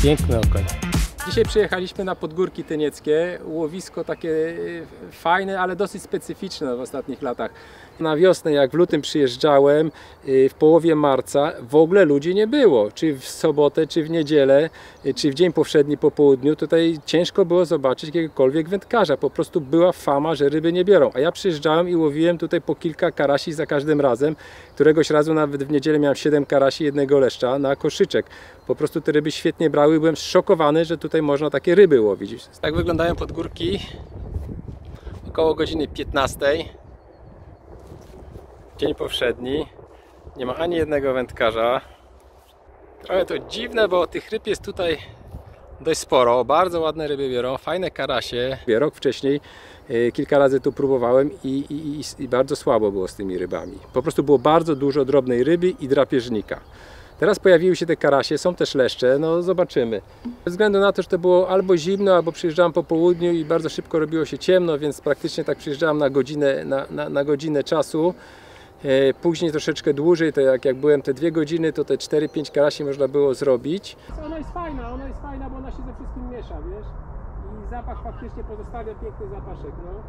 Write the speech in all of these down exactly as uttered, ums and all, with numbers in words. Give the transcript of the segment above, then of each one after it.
Piękny okoń. Dzisiaj przyjechaliśmy na Podgórki Tynieckie, łowisko takie fajne, ale dosyć specyficzne w ostatnich latach. Na wiosnę, jak w lutym przyjeżdżałem, w połowie marca w ogóle ludzi nie było. Czy w sobotę, czy w niedzielę, czy w dzień powszedni po południu, tutaj ciężko było zobaczyć jakiegokolwiek wędkarza. Po prostu była fama, że ryby nie biorą. A ja przyjeżdżałem i łowiłem tutaj po kilka karasi za każdym razem. Któregoś razu nawet w niedzielę miałem siedem karasi, jednego leszcza na koszyczek. Po prostu te ryby świetnie brały. Byłem zszokowany, że tutaj można takie ryby łowić. Tak wyglądają podgórki około godziny piętnastej. Dzień powszedni. Nie ma ani jednego wędkarza. Trochę to dziwne, bo tych ryb jest tutaj dość sporo. Bardzo ładne ryby biorą, fajne karasie. Rok wcześniej kilka razy tu próbowałem i, i, i bardzo słabo było z tymi rybami. Po prostu było bardzo dużo drobnej ryby i drapieżnika. Teraz pojawiły się te karasie, są też leszcze, no zobaczymy. Ze względu na to, że to było albo zimno, albo przyjeżdżałem po południu i bardzo szybko robiło się ciemno, więc praktycznie tak przyjeżdżałem na godzinę, na, na, na godzinę czasu. Później troszeczkę dłużej, to jak, jak byłem te dwie godziny, to te cztery pięć karasi można było zrobić. Ona jest fajna, ona jest fajna, bo ona się ze wszystkim miesza, wiesz? I zapach faktycznie pozostawia piękny zapaszek, no.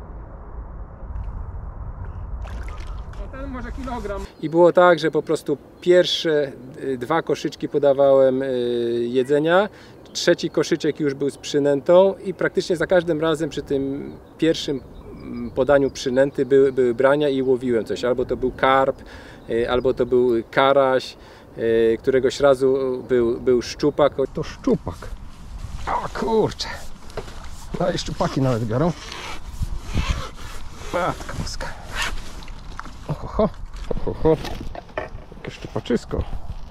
Ten może kilogram. I było tak, że po prostu pierwsze dwa koszyczki podawałem jedzenia, trzeci koszyczek już był z przynętą i praktycznie za każdym razem przy tym pierwszym podaniu przynęty były, były brania i łowiłem coś. Albo to był karp, albo to był karaś, któregoś razu był, był szczupak. To szczupak. O kurczę. No i szczupaki nawet biorą. Matka boska. Oho, oho, jakie szczupaczysko.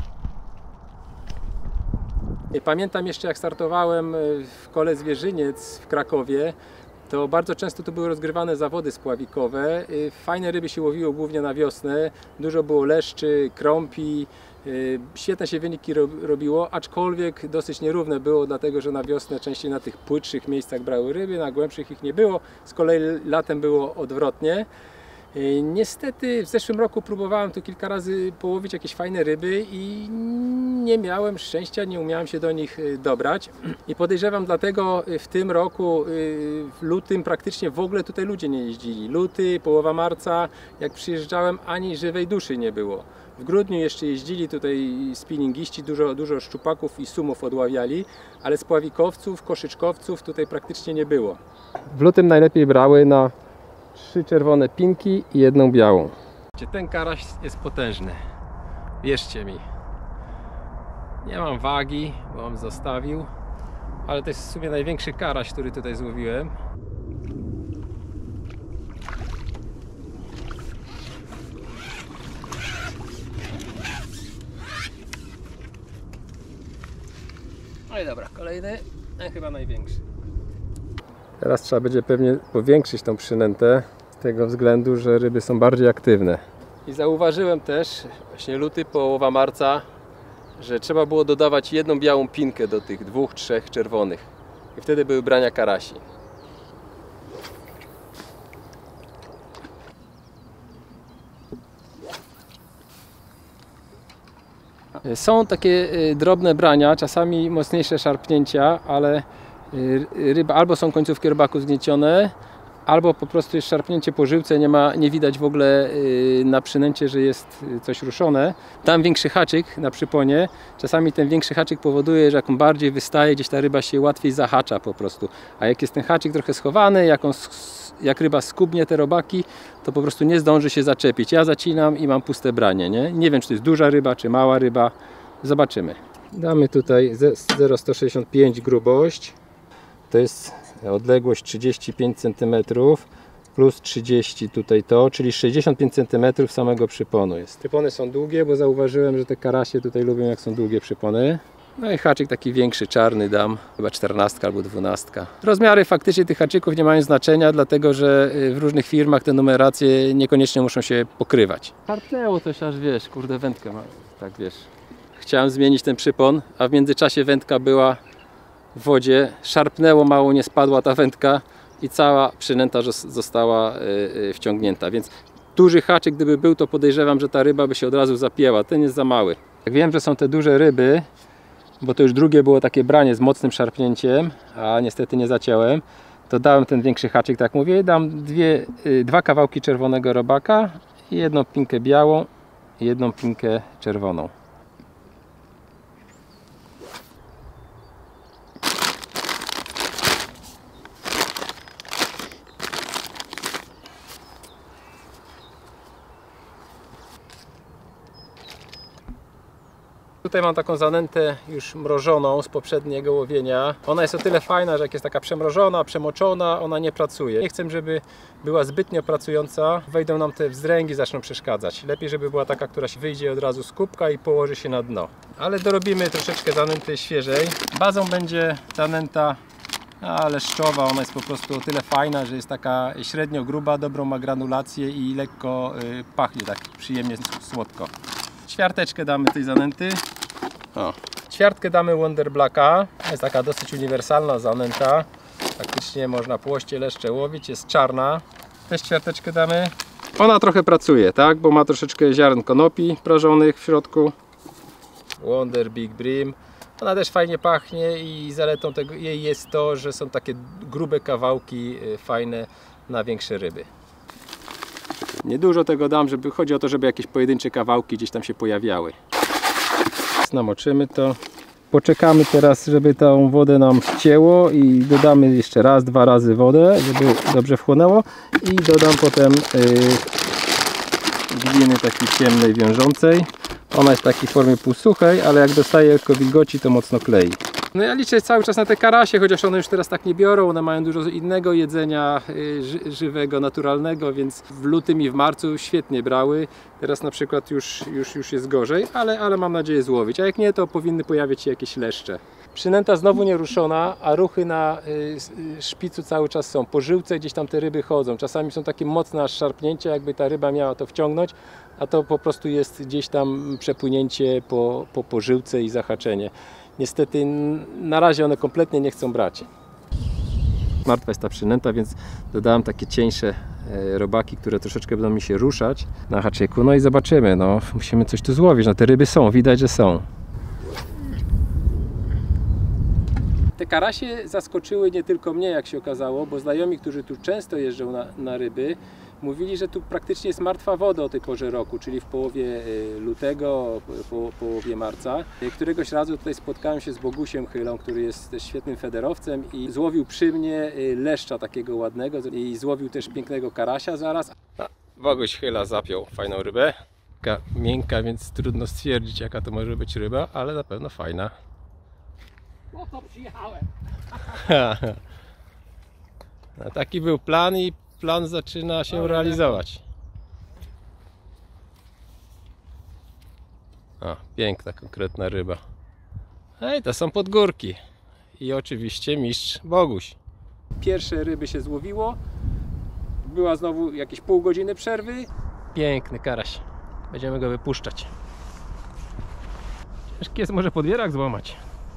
Pamiętam jeszcze, jak startowałem w Kole Zwierzyniec w Krakowie, to bardzo często tu były rozgrywane zawody spławikowe. Fajne ryby się łowiło głównie na wiosnę. Dużo było leszczy, krąpi. Świetne się wyniki robiło, aczkolwiek dosyć nierówne było, dlatego że na wiosnę częściej na tych płytszych miejscach brały ryby, na głębszych ich nie było. Z kolei latem było odwrotnie. Niestety w zeszłym roku próbowałem tu kilka razy połowić jakieś fajne ryby i nie miałem szczęścia, nie umiałem się do nich dobrać. I podejrzewam, dlatego w tym roku, w lutym praktycznie w ogóle tutaj ludzie nie jeździli. Luty, połowa marca, jak przyjeżdżałem, ani żywej duszy nie było. W grudniu jeszcze jeździli tutaj spinningiści, dużo, dużo szczupaków i sumów odławiali, ale spławikowców, koszyczkowców tutaj praktycznie nie było. W lutym najlepiej brały na trzy czerwone pinki i jedną białą. Ten karaś jest potężny, wierzcie mi. Nie mam wagi, bo on zostawił, ale to jest w sumie największy karaś, który tutaj złowiłem. No i dobra, kolejny, a chyba największy. Teraz trzeba będzie pewnie powiększyć tą przynętę z tego względu, że ryby są bardziej aktywne. I zauważyłem też, właśnie luty, połowa marca, że trzeba było dodawać jedną białą pinkę do tych dwóch, trzech czerwonych. I wtedy były brania karasi. Są takie drobne brania, czasami mocniejsze szarpnięcia, ale ryba albo są końcówki rybaku zgniecione, albo po prostu jest szarpnięcie po żyłce, nie ma, nie widać w ogóle na przynęcie, że jest coś ruszone. Tam większy haczyk na przyponie, czasami ten większy haczyk powoduje, że jak on bardziej wystaje, gdzieś ta ryba się łatwiej zahacza po prostu. A jak jest ten haczyk trochę schowany, jak, on, jak ryba skubnie te robaki, to po prostu nie zdąży się zaczepić. Ja zacinam i mam puste branie, nie? Nie wiem, czy to jest duża ryba, czy mała ryba. Zobaczymy. Damy tutaj zero przecinek sto sześćdziesiąt pięć grubość. To jest odległość trzydzieści pięć centymetrów plus trzydzieści tutaj to, czyli sześćdziesiąt pięć centymetrów samego przyponu jest. Przypony są długie, bo zauważyłem, że te karasie tutaj lubią, jak są długie przypony. No i haczyk taki większy, czarny dam, chyba czternastka albo dwunastka. Rozmiary faktycznie tych haczyków nie mają znaczenia, dlatego że w różnych firmach te numeracje niekoniecznie muszą się pokrywać. Szarpnęło też aż, wiesz, kurde, wędkę ma, tak wiesz. Chciałem zmienić ten przypon, a w międzyczasie wędka była w wodzie, szarpnęło mało, nie spadła ta wędka i cała przynęta została wciągnięta, więc duży haczyk gdyby był, to podejrzewam, że ta ryba by się od razu zapięła. Ten jest za mały. Jak wiem, że są te duże ryby, bo to już drugie było takie branie z mocnym szarpnięciem, a niestety nie zaciąłem, to dałem ten większy haczyk, tak mówię, dam dwie, dwa kawałki czerwonego robaka, jedną pinkę białą i jedną pinkę czerwoną. Tutaj mam taką zanętę już mrożoną z poprzedniego łowienia. Ona jest o tyle fajna, że jak jest taka przemrożona, przemoczona, ona nie pracuje. Nie chcę, żeby była zbytnio pracująca. Wejdą nam te wzdręgi, zaczną przeszkadzać. Lepiej, żeby była taka, która się wyjdzie od razu z kubka i położy się na dno. Ale dorobimy troszeczkę zanęty świeżej. Bazą będzie zanęta leszczowa. Ona jest po prostu o tyle fajna, że jest taka średnio gruba, dobrą ma granulację i lekko y, pachnie tak przyjemnie słodko. Ćwiarteczkę damy tej zanęty. O. Ćwiartkę damy Wonder Blacka. Jest taka dosyć uniwersalna zanęta. Faktycznie można płoście, leszcze łowić. Jest czarna. Też ćwiarteczkę damy. Ona trochę pracuje, tak? Bo ma troszeczkę ziaren konopi prażonych w środku. Wonder Big Brim. Ona też fajnie pachnie i zaletą tego jej jest to, że są takie grube kawałki fajne na większe ryby. Niedużo tego dam, żeby chodzi o to, żeby jakieś pojedyncze kawałki gdzieś tam się pojawiały. Namoczymy to. Poczekamy teraz, żeby tą wodę nam wcięło i dodamy jeszcze raz, dwa razy wodę, żeby dobrze wchłonęło i dodam potem yy, gliny takiej ciemnej, wiążącej. Ona jest w takiej formie półsuchej, ale jak dostaje lekko wilgoci, to mocno klei. No ja liczę cały czas na te karasie, chociaż one już teraz tak nie biorą, one mają dużo innego jedzenia ży żywego, naturalnego, więc w lutym i w marcu świetnie brały. Teraz na przykład już, już, już jest gorzej, ale, ale mam nadzieję złowić, a jak nie, to powinny pojawić się jakieś leszcze. Przynęta znowu nieruszona, a ruchy na y, szpicu cały czas są. Po żyłce gdzieś tam te ryby chodzą. Czasami są takie mocne aż szarpnięcia, jakby ta ryba miała to wciągnąć, a to po prostu jest gdzieś tam przepłynięcie po, po, po żyłce i zahaczenie. Niestety na razie one kompletnie nie chcą brać. Martwa jest ta przynęta, więc dodałem takie cieńsze robaki, które troszeczkę będą mi się ruszać na haczyku. No i zobaczymy, no musimy coś tu złowić. No te ryby są, widać, że są. Te karasie zaskoczyły nie tylko mnie, jak się okazało, bo znajomi, którzy tu często jeżdżą na, na ryby, mówili, że tu praktycznie jest martwa woda o tej porze roku, czyli w połowie lutego, po, połowie marca. Któregoś razu tutaj spotkałem się z Bogusiem Chylą, który jest też świetnym federowcem i złowił przy mnie leszcza takiego ładnego i złowił też pięknego karasia zaraz. Boguś Chyla zapiął fajną rybę. Taka miękka, więc trudno stwierdzić, jaka to może być ryba, ale na pewno fajna. Po to przyjechałem. No, taki był plan i plan zaczyna się realizować. O, piękna, konkretna ryba. Ej, to są podgórki. I oczywiście mistrz Boguś. Pierwsze ryby się złowiło. Była znowu jakieś pół godziny przerwy. Piękny karaś. Będziemy go wypuszczać. Ciężki jest, może podwierak złamać.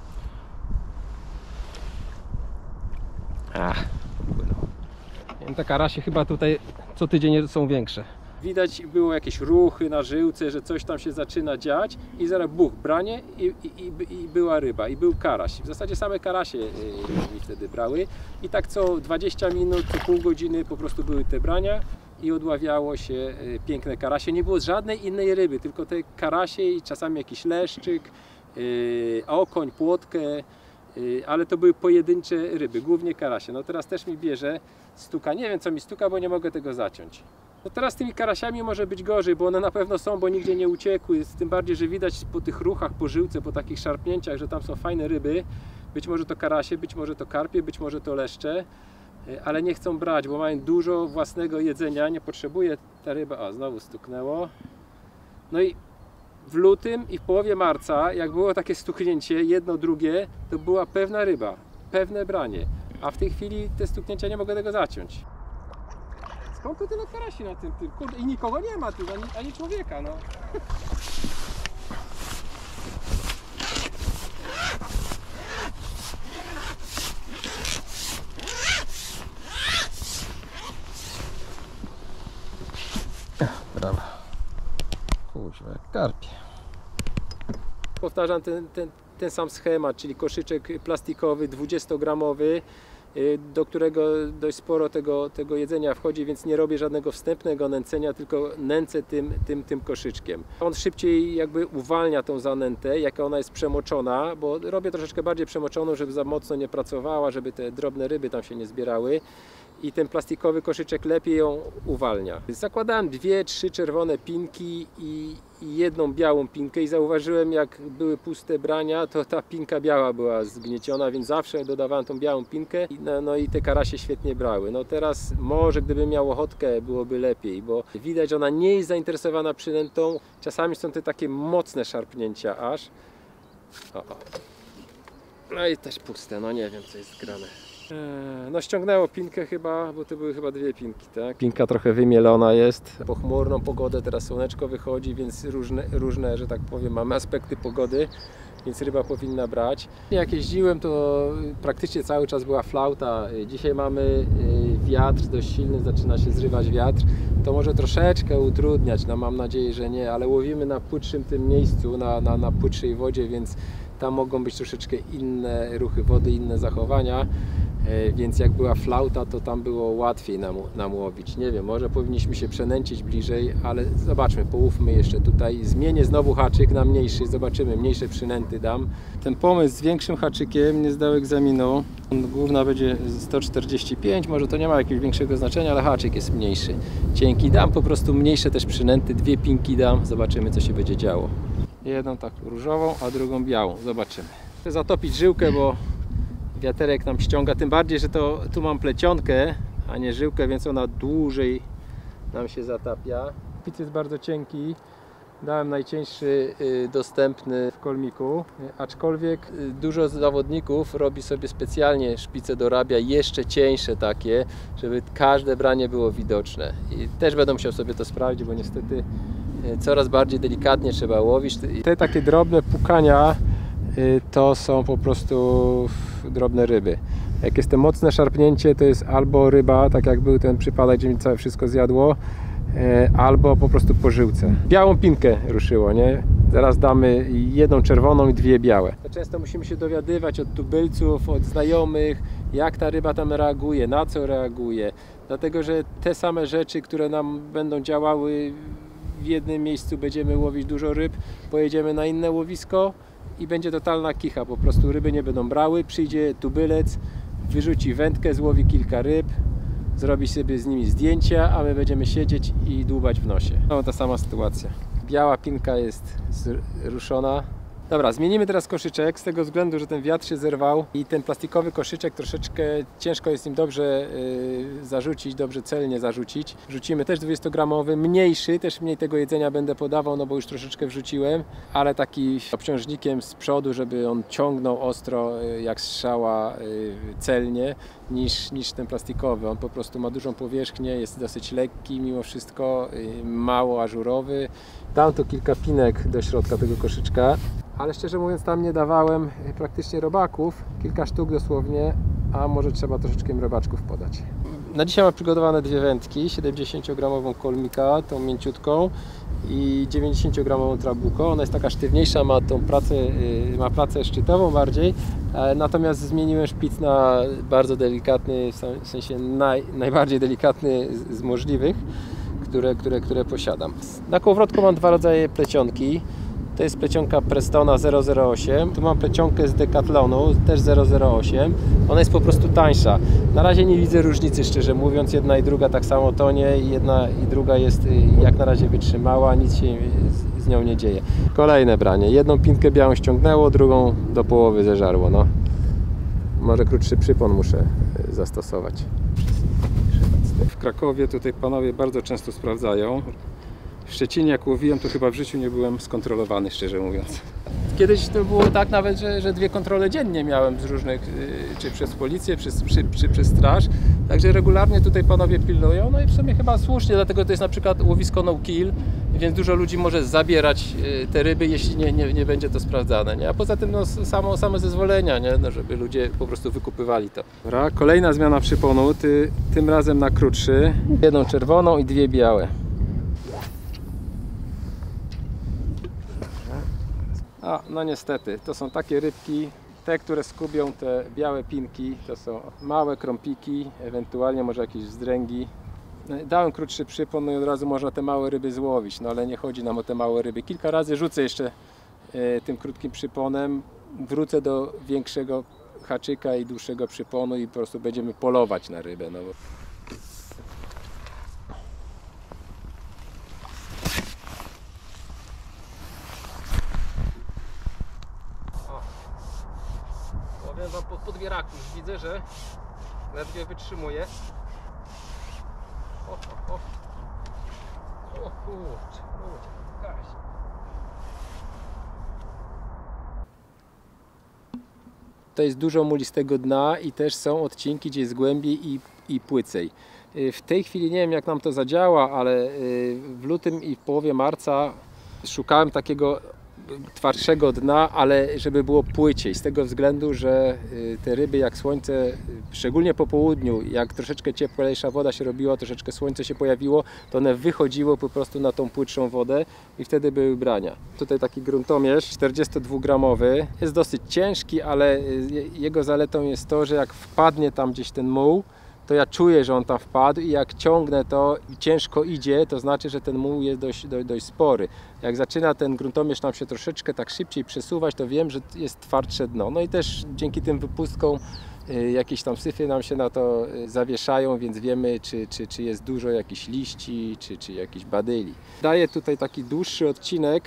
Ach, te karasie chyba tutaj co tydzień są większe. Widać było jakieś ruchy na żyłce, że coś tam się zaczyna dziać i zaraz buch, branie i, i, i, i była ryba, i był karaś. W zasadzie same karasie mi wtedy brały i tak co dwadzieścia minut, co pół godziny po prostu były te brania i odławiało się piękne karasie. Nie było żadnej innej ryby, tylko te karasie i czasami jakiś leszczyk, yy, okoń, płotkę. Ale to były pojedyncze ryby, głównie karasie. No teraz też mi bierze stuka. Nie wiem, co mi stuka, bo nie mogę tego zaciąć. No teraz z tymi karasiami może być gorzej, bo one na pewno są, bo nigdzie nie uciekły. Tym bardziej, że widać po tych ruchach, po żyłce, po takich szarpnięciach, że tam są fajne ryby. Być może to karasie, być może to karpie, być może to leszcze. Ale nie chcą brać, bo mają dużo własnego jedzenia. Nie potrzebuje ta ryba. O, znowu stuknęło. No i w lutym i w połowie marca, jak było takie stuknięcie, jedno, drugie, to była pewna ryba, pewne branie. A w tej chwili te stuknięcia nie mogę tego zaciąć. Skąd tu tyle karasi na tym, tym? Kurde, i nikogo nie ma tu, ani, ani człowieka, no. Brawa. Kuźwa, jak karpie. Powtarzam ten, ten, ten sam schemat, czyli koszyczek plastikowy dwudziestogramowy, do którego dość sporo tego, tego jedzenia wchodzi, więc nie robię żadnego wstępnego nęcenia, tylko nęcę tym, tym, tym koszyczkiem. On szybciej jakby uwalnia tą zanętę, jaka ona jest przemoczona, bo robię troszeczkę bardziej przemoczoną, żeby za mocno nie pracowała, żeby te drobne ryby tam się nie zbierały. I ten plastikowy koszyczek lepiej ją uwalnia. Zakładałem dwie, trzy czerwone pinki i, i jedną białą pinkę i zauważyłem, jak były puste brania, to ta pinka biała była zgnieciona, więc zawsze dodawałem tą białą pinkę. No, no i te karasie świetnie brały. No teraz może gdybym miał ochotkę, byłoby lepiej, bo widać, że ona nie jest zainteresowana przynętą. Czasami są te takie mocne szarpnięcia aż. O, o. No i też puste, no nie wiem co jest grane. No ściągnęło pinkę chyba, bo to były chyba dwie pinki, tak? Pinka trochę wymielona jest. Po chmurną pogodę teraz słoneczko wychodzi, więc różne, różne, że tak powiem, mamy aspekty pogody, więc ryba powinna brać. Jak jeździłem, to praktycznie cały czas była flauta. Dzisiaj mamy wiatr dość silny, zaczyna się zrywać wiatr. To może troszeczkę utrudniać, no mam nadzieję, że nie, ale łowimy na płytszym tym miejscu, na, na, na płytszej wodzie, więc tam mogą być troszeczkę inne ruchy wody, inne zachowania. Więc jak była flauta, to tam było łatwiej nam, nam łowić. Nie wiem, może powinniśmy się przenęcić bliżej, ale zobaczmy, połówmy jeszcze tutaj. Zmienię znowu haczyk na mniejszy, zobaczymy, mniejsze przynęty dam. Ten pomysł z większym haczykiem nie zdał egzaminu. Główna będzie sto czterdzieści pięć, może to nie ma jakiegoś większego znaczenia, ale haczyk jest mniejszy. Cienki dam po prostu mniejsze też przynęty, dwie pinki dam, zobaczymy co się będzie działo. Jedną taką różową, a drugą białą, zobaczymy. Chcę zatopić żyłkę, bo wiaterek nam ściąga, tym bardziej, że to tu mam plecionkę, a nie żyłkę, więc ona dłużej nam się zatapia. Szpic jest bardzo cienki, dałem najcieńszy dostępny w kolmiku, aczkolwiek dużo zawodników robi sobie specjalnie szpice, dorabia jeszcze cieńsze takie, żeby każde branie było widoczne. I też będę musiał sobie to sprawdzić, bo niestety coraz bardziej delikatnie trzeba łowić. Te takie drobne pukania to są po prostu drobne ryby. Jak jest to mocne szarpnięcie, to jest albo ryba, tak jak był ten przypadek, gdzie mi całe wszystko zjadło, albo po prostu po żyłce. Białą pinkę ruszyło, nie? Zaraz damy jedną czerwoną i dwie białe. Często musimy się dowiadywać od tubylców, od znajomych, jak ta ryba tam reaguje, na co reaguje. Dlatego, że te same rzeczy, które nam będą działały w jednym miejscu, będziemy łowić dużo ryb, pojedziemy na inne łowisko i będzie totalna kicha, po prostu ryby nie będą brały, przyjdzie tubylec, wyrzuci wędkę, złowi kilka ryb, zrobi sobie z nimi zdjęcia, a my będziemy siedzieć i dłubać w nosie. No ta sama sytuacja. Biała pinka jest ruszona. Dobra, zmienimy teraz koszyczek z tego względu, że ten wiatr się zerwał i ten plastikowy koszyczek troszeczkę ciężko jest nim dobrze yy, zarzucić, dobrze celnie zarzucić. Wrzucimy też dwudziestogramowy, mniejszy, też mniej tego jedzenia będę podawał, no bo już troszeczkę wrzuciłem, ale taki obciążnikiem z przodu, żeby on ciągnął ostro yy, jak strzała yy, celnie niż, niż ten plastikowy. On po prostu ma dużą powierzchnię, jest dosyć lekki mimo wszystko, yy, mało ażurowy. Dam tu kilka pinek do środka tego koszyczka. Ale szczerze mówiąc tam nie dawałem praktycznie robaków, kilka sztuk dosłownie, a może trzeba troszeczkę im robaczków podać. Na dzisiaj mam przygotowane dwie wędki, siedemdziesięciogramową kolmika, tą mięciutką i dziewięćdziesięciogramową trabuko. Ona jest taka sztywniejsza, ma tą pracę, ma pracę szczytową bardziej, natomiast zmieniłem szpic na bardzo delikatny, w sensie naj, najbardziej delikatny z możliwych, które, które, które posiadam. Na kołowrotku mam dwa rodzaje plecionki. To jest plecionka Prestona zero zero osiem. Tu mam plecionkę z Decathlonu, też zero zero osiem. Ona jest po prostu tańsza. Na razie nie widzę różnicy, szczerze mówiąc. Jedna i druga tak samo tonie i jedna i druga jest jak na razie wytrzymała. Nic się z nią nie dzieje. Kolejne branie. Jedną pinkę białą ściągnęło, drugą do połowy zeżarło. No. Może krótszy przypon muszę zastosować. W Krakowie tutaj panowie bardzo często sprawdzają. W Szczecinie jak łowiłem, to chyba w życiu nie byłem skontrolowany, szczerze mówiąc. Kiedyś to było tak nawet, że, że dwie kontrole dziennie miałem z różnych, czy przez policję, czy, czy, czy przez straż. Także regularnie tutaj panowie pilnują, no i w sumie chyba słusznie, dlatego to jest na przykład łowisko no kill, więc dużo ludzi może zabierać te ryby, jeśli nie, nie, nie będzie to sprawdzane, nie? A poza tym no, samo, same zezwolenia, nie? No, żeby ludzie po prostu wykupywali to. Dobra, kolejna zmiana przyponu, ty, tym razem na krótszy. Jedną czerwoną i dwie białe. A, no niestety, to są takie rybki, te, które skubią te białe pinki, to są małe krąpiki, ewentualnie może jakieś wzdręgi. Dałem krótszy przypon, no i od razu można te małe ryby złowić, no ale nie chodzi nam o te małe ryby. Kilka razy rzucę jeszcze e, tym krótkim przyponem, wrócę do większego haczyka i dłuższego przyponu i po prostu będziemy polować na rybę. No. Powiem wam pod podwieraku, już widzę, że ledwie wytrzymuje. O, o, o. O kurczę, kurczę, Kaś. To jest dużo mulistego dna i też są odcinki, gdzie jest głębiej i, i płycej. W tej chwili nie wiem, jak nam to zadziała, ale w lutym i w połowie marca szukałem takiego twardszego dna, ale żeby było płyciej, z tego względu, że te ryby, jak słońce, szczególnie po południu, jak troszeczkę cieplejsza woda się robiła, troszeczkę słońce się pojawiło, to one wychodziło po prostu na tą płytszą wodę i wtedy były brania. Tutaj taki gruntomierz czterdziestodwugramowy, jest dosyć ciężki, ale jego zaletą jest to, że jak wpadnie tam gdzieś ten muł, to ja czuję, że on tam wpadł i jak ciągnę to i ciężko idzie, to znaczy, że ten muł jest dość, dość, dość spory. Jak zaczyna ten gruntomierz nam się troszeczkę tak szybciej przesuwać, to wiem, że jest twardsze dno. No i też dzięki tym wypustkom y, jakieś tam syfy nam się na to y, zawieszają, więc wiemy, czy, czy, czy jest dużo jakichś liści, czy, czy jakichś badyli. Daję tutaj taki dłuższy odcinek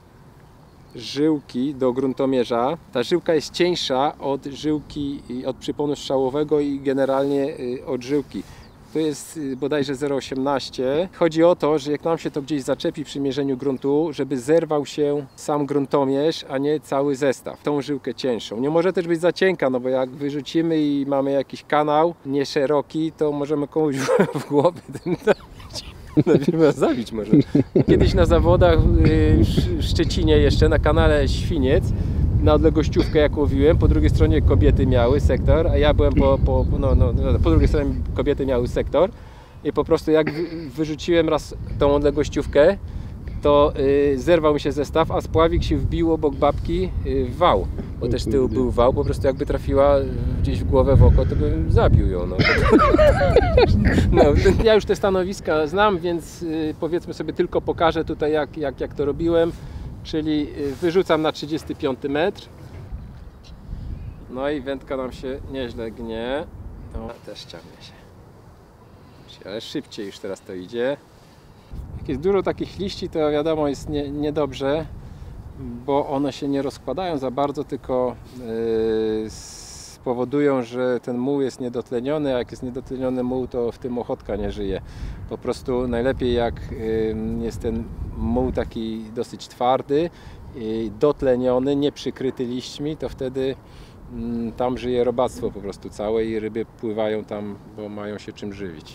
żyłki do gruntomierza. Ta żyłka jest cieńsza od żyłki, od przyponu strzałowego i generalnie od żyłki. To jest bodajże zero przecinek osiemnaście. Chodzi o to, że jak nam się to gdzieś zaczepi przy mierzeniu gruntu, żeby zerwał się sam gruntomierz, a nie cały zestaw. Tą żyłkę cieńszą. Nie może też być za cienka, no bo jak wyrzucimy i mamy jakiś kanał nieszeroki, to możemy komuś w głowę tym dać. No, zabić może. Kiedyś na zawodach w Szczecinie jeszcze na kanale Świniec na odległościówkę jak łowiłem, po drugiej stronie kobiety miały sektor, a ja byłem po, po, no, no, po drugiej stronie kobiety miały sektor i po prostu jak wyrzuciłem raz tą odległościówkę, to y, zerwał mi się zestaw, a spławik się wbił obok babki y, w wał, bo też z tyłu był wał, po prostu jakby trafiła gdzieś w głowę, w oko, to bym zabił ją. No, no, ja już te stanowiska znam, więc y, powiedzmy sobie tylko pokażę tutaj jak, jak, jak to robiłem, czyli y, wyrzucam na trzydziesty piąty metr, no i wędka nam się nieźle gnie, no, też ciągnie się, ale szybciej już teraz to idzie. Jak jest dużo takich liści, to wiadomo jest nie, niedobrze, bo one się nie rozkładają za bardzo, tylko yy, spowodują, że ten muł jest niedotleniony, a jak jest niedotleniony muł, to w tym ochotka nie żyje. Po prostu najlepiej jak yy, jest ten muł taki dosyć twardy, yy, dotleniony, nie przykryty liśćmi, to wtedy yy, tam żyje robactwo po prostu całe i ryby pływają tam, bo mają się czym żywić.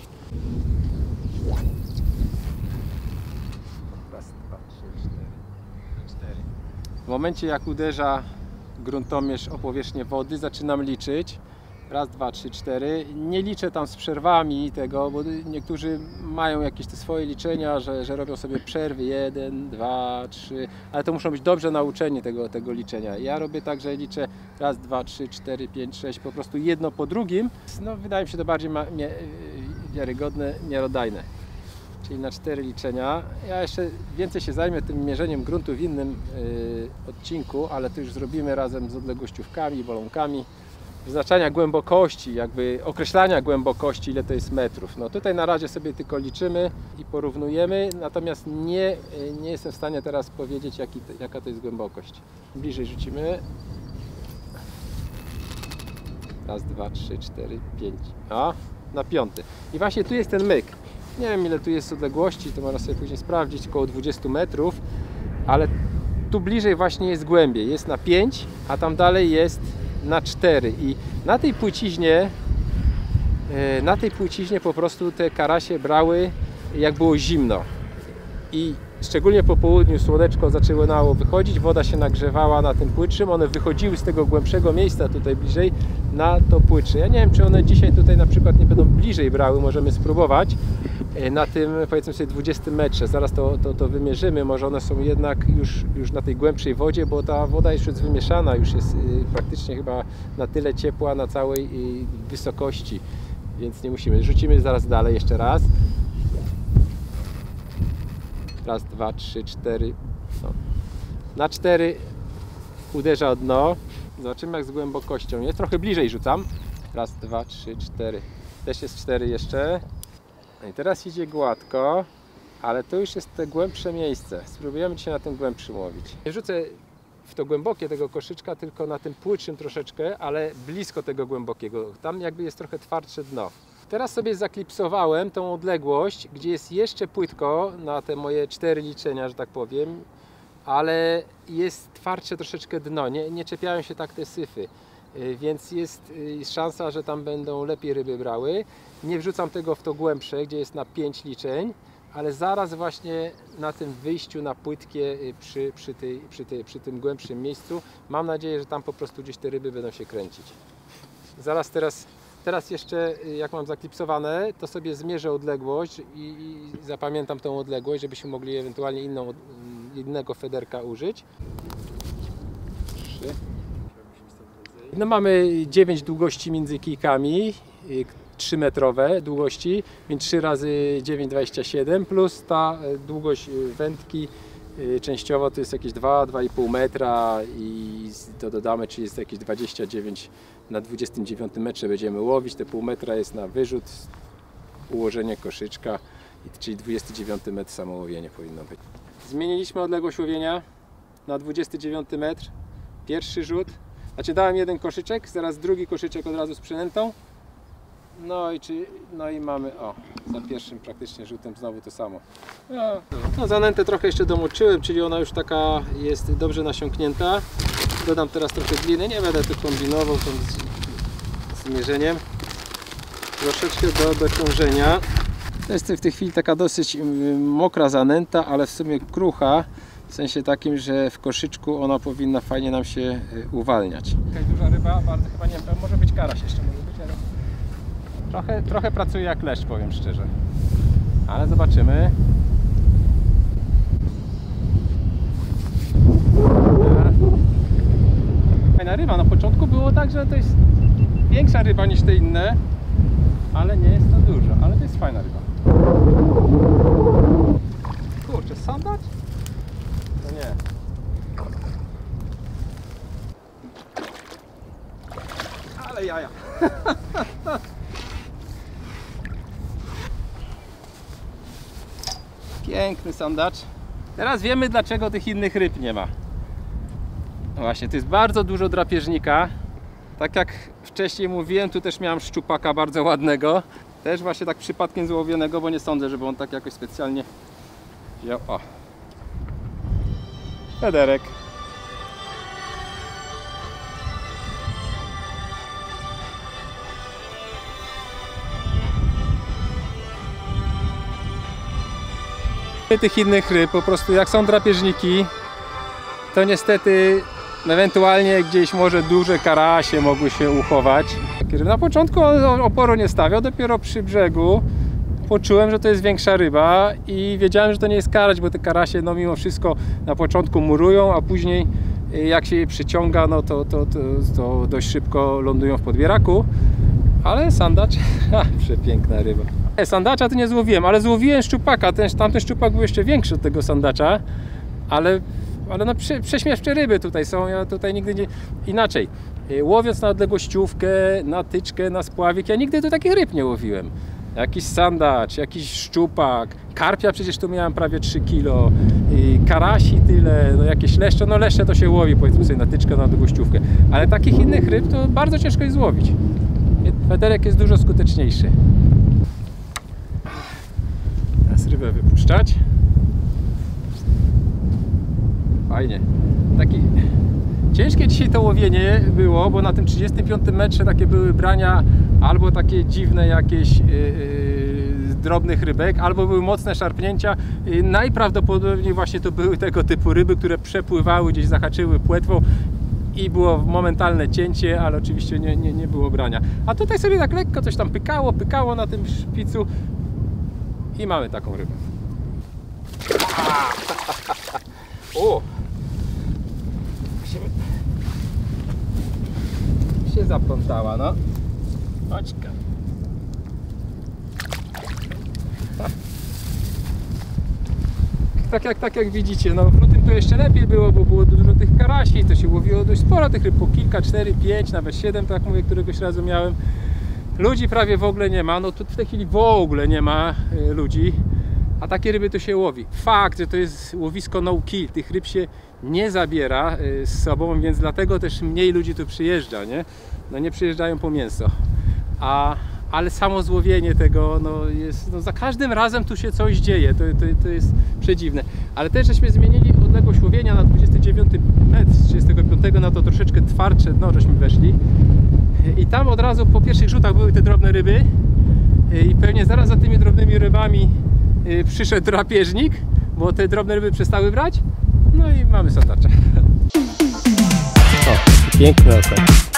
W momencie jak uderza gruntomierz o powierzchnię wody, zaczynam liczyć. Raz, dwa, trzy, cztery. Nie liczę tam z przerwami tego, bo niektórzy mają jakieś te swoje liczenia, że, że robią sobie przerwy. Jeden, dwa, trzy. Ale to muszą być dobrze nauczeni tego, tego liczenia. Ja robię tak, że liczę raz, dwa, trzy, cztery, pięć, sześć. Po prostu jedno po drugim. No, wydaje mi się to bardziej ma, mie, wiarygodne, miarodajne. Czyli na cztery liczenia. Ja jeszcze więcej się zajmę tym mierzeniem gruntu w innym yy, odcinku, ale to już zrobimy razem z odległościówkami, balonkami. Wyznaczania głębokości, jakby określania głębokości, ile to jest metrów. No tutaj na razie sobie tylko liczymy i porównujemy, natomiast nie, nie jestem w stanie teraz powiedzieć, jaki to, jaka to jest głębokość. Bliżej rzucimy. Raz, dwa, trzy, cztery, pięć. A, na piąty. I właśnie tu jest ten myk. Nie wiem, ile tu jest odległości, to można sobie później sprawdzić, około dwudziestu metrów, ale tu bliżej właśnie jest głębiej, jest na pięć, a tam dalej jest na cztery i na tej płyciźnie na tej płyciźnie po prostu te karasie brały jak było zimno i szczególnie po południu słoneczko zaczynało wychodzić, woda się nagrzewała na tym płytszym, one wychodziły z tego głębszego miejsca tutaj bliżej na to płytsze. Ja nie wiem, czy one dzisiaj tutaj na przykład nie będą bliżej brały, możemy spróbować, na tym, powiedzmy sobie, dwudziestym metrze. Zaraz to, to, to wymierzymy, może one są jednak już, już na tej głębszej wodzie, bo ta woda już jest wymieszana, już jest praktycznie chyba na tyle ciepła na całej wysokości, więc nie musimy. Rzucimy zaraz dalej jeszcze raz. Raz, dwa, trzy, cztery. No. Na cztery uderza o dno. Zobaczymy, jak z głębokością jest. Trochę bliżej rzucam. Raz, dwa, trzy, cztery. Też jest cztery jeszcze. No i teraz idzie gładko, ale to już jest te głębsze miejsce. Spróbujemy dzisiaj na tym głębszym łowić. Nie rzucę w to głębokie tego koszyczka, tylko na tym płytszym troszeczkę, ale blisko tego głębokiego. Tam jakby jest trochę twardsze dno. Teraz sobie zaklipsowałem tą odległość, gdzie jest jeszcze płytko na te moje cztery liczenia, że tak powiem, ale jest twardsze troszeczkę dno, nie, nie czepiają się tak te syfy, więc jest szansa, że tam będą lepiej ryby brały. Nie wrzucam tego w to głębsze, gdzie jest na pięć liczeń, ale zaraz właśnie na tym wyjściu na płytkie przy, przy, tej, przy, tej, przy tym głębszym miejscu, mam nadzieję, że tam po prostu gdzieś te ryby będą się kręcić. Zaraz teraz Teraz jeszcze, jak mam zaklipsowane, to sobie zmierzę odległość i, i zapamiętam tą odległość, żebyśmy mogli ewentualnie inną, innego federka użyć. Trzy. No mamy dziewięć długości między kijkami, trzy metrowe długości, więc trzy razy dziewięć, dwadzieścia siedem, plus ta długość wędki częściowo to jest jakieś dwa, dwa i pół metra i to dodamy, czyli jest jakieś dwadzieścia dziewięć. Na dwudziestym dziewiątym metrze będziemy łowić, te pół metra jest na wyrzut, ułożenie koszyczka, czyli dwudziesty dziewiąty metr samo łowienie powinno być. Zmieniliśmy odległość łowienia na dwudziesty dziewiąty metr, pierwszy rzut, znaczy dałem jeden koszyczek, zaraz drugi koszyczek od razu z przynętą, no i, czy, no i mamy, o, za pierwszym praktycznie rzutem znowu to samo. No, no zanętę trochę jeszcze domoczyłem, czyli ona już taka jest dobrze nasiąknięta. Dodam teraz trochę gliny, nie będę tu kombinował tą zmierzeniem. Troszeczkę do dociążenia. To jest w tej chwili taka dosyć mokra zanęta, ale w sumie krucha. W sensie takim, że w koszyczku ona powinna fajnie nam się uwalniać. Jakaś duża ryba, bardzo chyba nie wiem, może być karaś jeszcze może być, ale trochę, trochę pracuje jak leszcz, powiem szczerze. Ale zobaczymy. Fajna ryba. Na początku było tak, że to jest większa ryba niż te inne, ale nie jest to dużo, ale to jest fajna ryba. Kurczę, sandacz? No nie. Ale jaja. Piękny sandacz. Teraz wiemy, dlaczego tych innych ryb nie ma. No właśnie, to jest bardzo dużo drapieżnika. Tak jak wcześniej mówiłem, tu też miałem szczupaka bardzo ładnego. Też właśnie tak przypadkiem złowionego, bo nie sądzę, żeby on tak jakoś specjalnie wziął. O! Federek. Tych innych ryb, po prostu jak są drapieżniki, to niestety ewentualnie gdzieś może duże karasie mogły się uchować. Na początku oporu nie stawiał, dopiero przy brzegu poczułem, że to jest większa ryba i wiedziałem, że to nie jest karać, bo te karasie no mimo wszystko na początku murują, a później jak się je przyciąga, no to, to, to, to dość szybko lądują w podbieraku. Ale sandacz, ha, przepiękna ryba. Sandacza to nie złowiłem, ale złowiłem szczupaka. Ten, tamten szczupak był jeszcze większy od tego sandacza, ale, ale no prze, prześmieszne ryby tutaj są. Ja tutaj nigdy nie... Inaczej, łowiąc na odległościówkę, na tyczkę, na spławik, ja nigdy tu takich ryb nie łowiłem. Jakiś sandacz, jakiś szczupak, karpia przecież tu miałem prawie trzy kilo, karasi tyle, no jakieś leszcze, no leszcze to się łowi, powiedzmy sobie na tyczkę, na odległościówkę, ale takich innych ryb to bardzo ciężko jest złowić. Federek jest dużo skuteczniejszy. Teraz rybę wypuszczać. Fajnie. Taki... Ciężkie dzisiaj to łowienie było, bo na tym trzydziestym piątym metrze takie były brania albo takie dziwne jakieś yy, yy, drobnych rybek, albo były mocne szarpnięcia. Yy, najprawdopodobniej właśnie to były tego typu ryby, które przepływały, gdzieś zahaczyły płetwą i było momentalne cięcie, ale oczywiście nie, nie, nie było brania. A tutaj sobie tak lekko coś tam pykało, pykało na tym szpicu I mamy taką rybę. O! Się, się zaplątała, no. Chodźka. Tak jak, tak jak widzicie, no w lutym to jeszcze lepiej było, bo było dużo tych karasi, to się łowiło dość sporo tych ryb, po kilka, cztery, pięć, nawet siedem, tak mówię, któregoś razu miałem. Ludzi prawie w ogóle nie ma, no tu w tej chwili w ogóle nie ma y, ludzi, a takie ryby to się łowi. Fakt, że to jest łowisko no kill, tych ryb się nie zabiera y, z sobą, więc dlatego też mniej ludzi tu przyjeżdża, nie? No nie przyjeżdżają po mięso, a ale samo złowienie tego, no jest, no za każdym razem tu się coś dzieje, to, to, to jest przedziwne. Ale też żeśmy zmienili odległość łowienia na dwudziesty dziewiąty metr z trzydziestego piątego, na to troszeczkę twardsze dno żeśmy weszli. I tam od razu po pierwszych rzutach były te drobne ryby i pewnie zaraz za tymi drobnymi rybami przyszedł drapieżnik, bo te drobne ryby przestały brać. No i mamy sandacza. O, piękny osad.